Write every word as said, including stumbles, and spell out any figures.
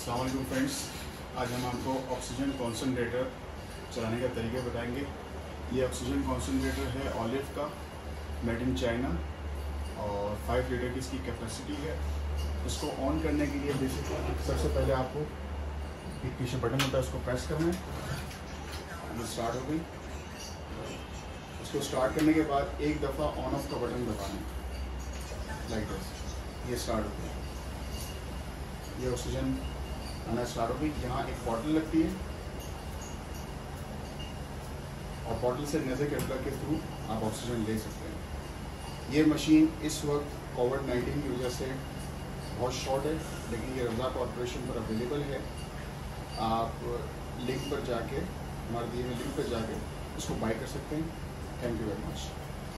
अस्सलाम वालेकुम फ्रेंड्स, आज हम आपको ऑक्सीजन कॉन्सनट्रेटर चलाने का तरीका बताएंगे। ये ऑक्सीजन कॉन्सनट्रेटर है ऑलिव का, मेड इन चाइना और फाइव लीटर की इसकी कैपेसिटी है। इसको ऑन करने के लिए बेसिकली सबसे पहले आपको एक पीछे बटन होता है, उसको प्रेस करना है। ये स्टार्ट हो गई। इसको स्टार्ट करने के बाद एक दफ़ा ऑन ऑफ का बटन दबाना है, लाइक दिस। ये स्टार्ट हो गया, ये ऑक्सीजन आना स्टार्ट हो गई। यहाँ एक बॉटल लगती है और बॉटल से नेज़ल कैपिलर के थ्रू आप ऑक्सीजन ले सकते हैं। ये मशीन इस वक्त कोविड नाइन्टीन की वजह से बहुत शॉर्ट है, लेकिन ये रज़ा कॉर्पोरेशन पर अवेलेबल है। आप लिंक पर जाके, हमारे दिए हुए लिंक पर जाके इसको बाय कर सकते हैं। Thank you very much.